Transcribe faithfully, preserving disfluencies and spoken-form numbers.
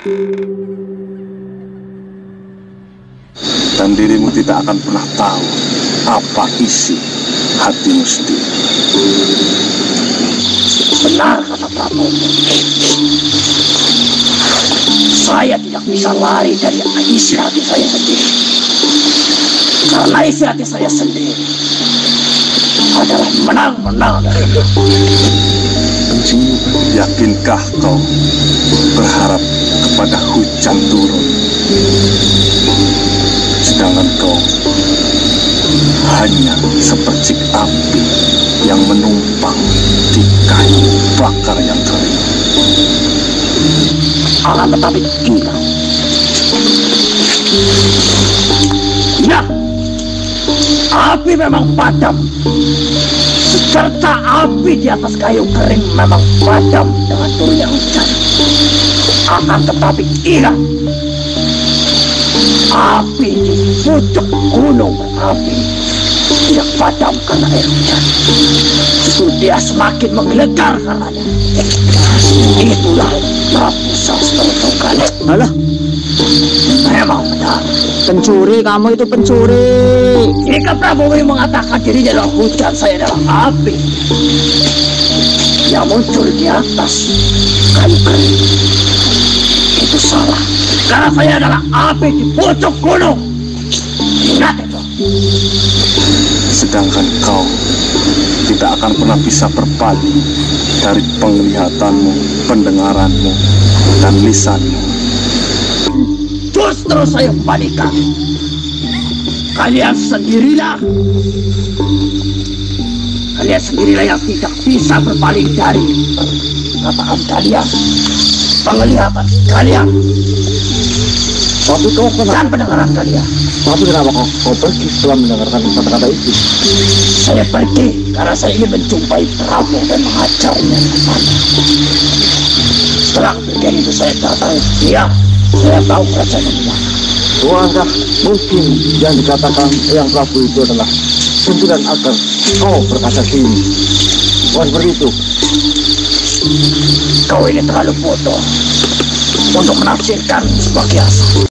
Dan dirimu tidak akan pernah tahu apa isi hatimu sendiri. Benar kata Prabu. Saya tidak bisa lari dari isi hati saya sendiri. Karena isi hati saya sendiri adalah menang-menang dariku. Yakinkah kau berharap kepada hujan turun, sedangkan kau hanya sepercik api yang menumpang di kayu bakar yang kering? Akan tetapi ingat, ingat, api memang padam, serta api di atas kayu kering memang padam dengan turunnya hujan. Akan tetapi ingat, api di pucuk gunung berapi tidak padam karena air hujan. Justru dia semakin menggelegar karenanya. Itulah Prabu Sastra. Alah, memang benar. pencuri kamu itu pencuri. Jika Prabu mengatakan dirinya adalah hujan, saya adalah api yang muncul di atas kayu kering, itu salah. Karena saya adalah api di pucuk gunung. Ingat itu. Sedangkan kau tidak akan pernah bisa berpaling dari penglihatanmu, pendengaranmu, dan lisanmu. Justru saya kembalikan. Kalian sendirilah. Kalian sendirilah yang tidak bisa berpaling dari perkataan kalian, penglihatan kalian, Tapi kau kenapa? dan pendengaran kalian. Tapi kenapa kau, kau pergi setelah mendengarkan kata-kata itu? Saya pergi karena saya ingin menjumpai Prabu dan mengajarnya kepada. Setelah kepergian itu saya datang, ya, saya tahu kerajaan mana. Bukankah mungkin yang dikatakan yang Prabu itu adalah pimpinan agar kau berkata sini? Bukan begitu. Kau ini terlalu bodoh untuk menafsirkan sebuah kiasan.